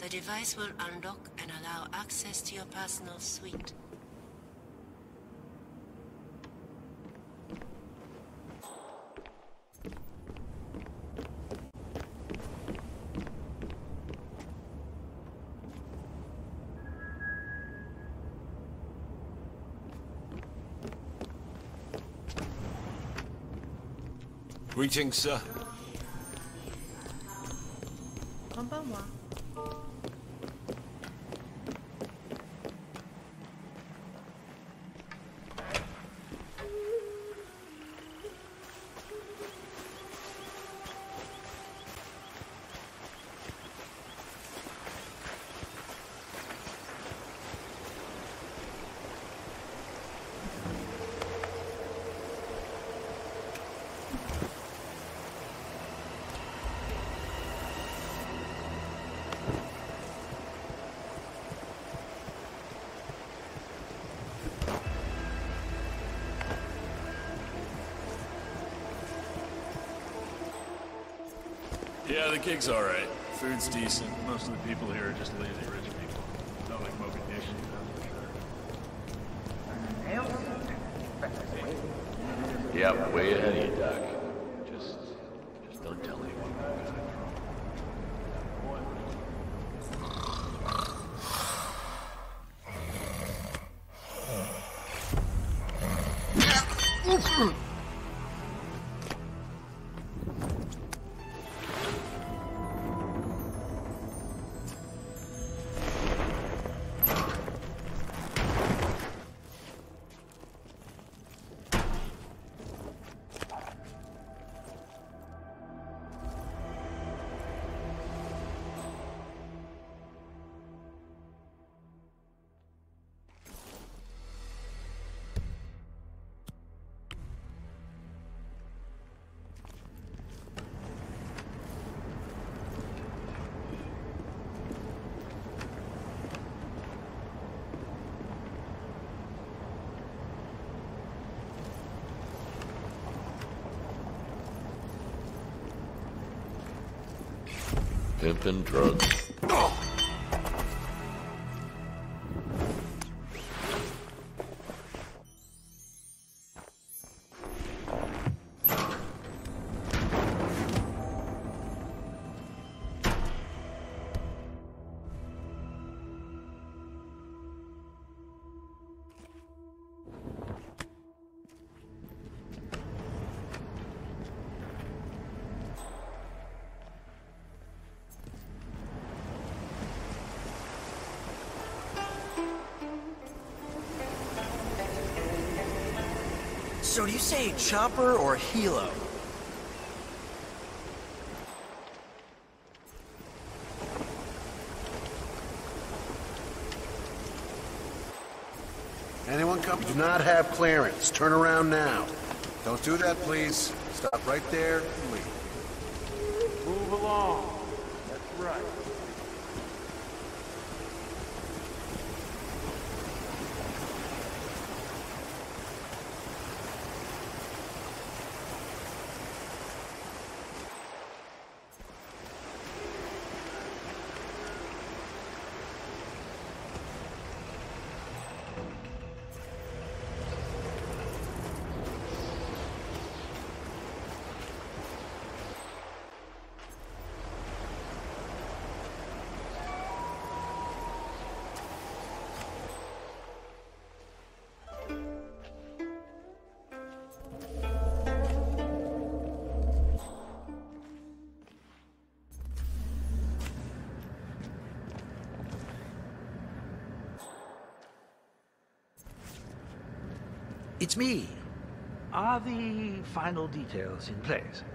The device will unlock and allow access to your personal suite. Greetings, sir. こんばんは。 Yeah, the gig's alright. Food's decent. Most of the people here are just lazy rich people. Not like Moby Dick, that's for sure. Yep, way ahead of you, Doc. Just don't tell anyone. Pimpin' drugs. So do you say chopper or helo? Anyone come? We do not have clearance. Turn around now. Don't do that, please. Stop right there and leave. Move along. That's right. It's me. Are the final details in place?